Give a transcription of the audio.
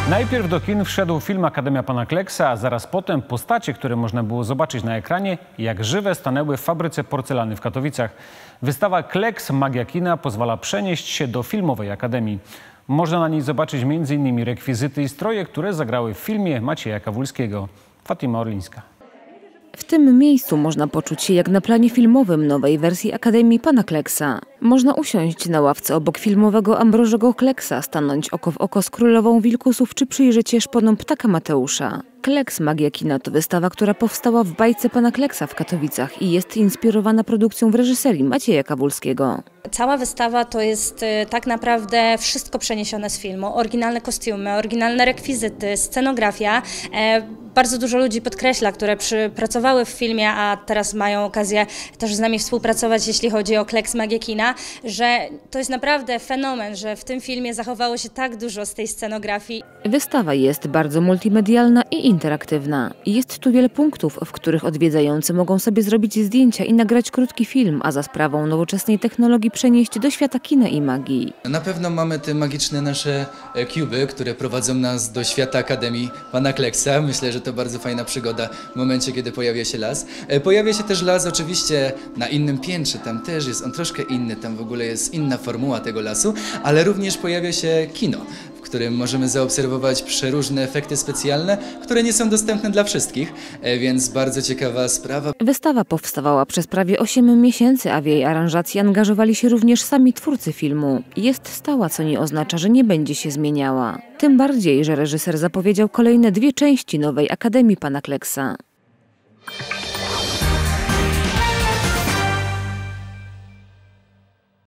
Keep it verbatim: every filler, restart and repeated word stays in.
Najpierw do kin wszedł film Akademia Pana Kleksa, a zaraz potem postacie, które można było zobaczyć na ekranie, jak żywe stanęły w fabryce porcelany w Katowicach. Wystawa Kleks Magia Kina pozwala przenieść się do filmowej akademii. Można na niej zobaczyć między innymi rekwizyty i stroje, które zagrały w filmie Macieja Kawulskiego. Fatima Orlińska. W tym miejscu można poczuć się jak na planie filmowym nowej wersji Akademii Pana Kleksa. Można usiąść na ławce obok filmowego Ambrożego Kleksa, stanąć oko w oko z Królową Wilkusów czy przyjrzeć się szponom Ptaka Mateusza. Kleks Magia Kina to wystawa, która powstała w bajce Pana Kleksa w Katowicach i jest inspirowana produkcją w reżyserii Macieja Kawulskiego. Cała wystawa to jest tak naprawdę wszystko przeniesione z filmu. Oryginalne kostiumy, oryginalne rekwizyty, scenografia. Bardzo dużo ludzi podkreśla, które przy, pracowały w filmie, a teraz mają okazję też z nami współpracować, jeśli chodzi o Kleks Magia Kina, że to jest naprawdę fenomen, że w tym filmie zachowało się tak dużo z tej scenografii. Wystawa jest bardzo multimedialna i interaktywna. Jest tu wiele punktów, w których odwiedzający mogą sobie zrobić zdjęcia i nagrać krótki film, a za sprawą nowoczesnej technologii przenieść do świata kina i magii. Na pewno mamy te magiczne nasze kuby, które prowadzą nas do świata Akademii Pana Kleksa. Myślę, że to bardzo fajna przygoda w momencie, kiedy pojawia się las. Pojawia się też las oczywiście na innym piętrze, tam też jest on troszkę inny, tam w ogóle jest inna formuła tego lasu, ale również pojawia się kino, w którym możemy zaobserwować przeróżne efekty specjalne, które nie są dostępne dla wszystkich, więc bardzo ciekawa sprawa. Wystawa powstawała przez prawie osiem miesięcy, a w jej aranżacji angażowali się również sami twórcy filmu. Jest stała, co nie oznacza, że nie będzie się zmieniała. Tym bardziej, że reżyser zapowiedział kolejne dwie części nowej Akademii Pana Kleksa.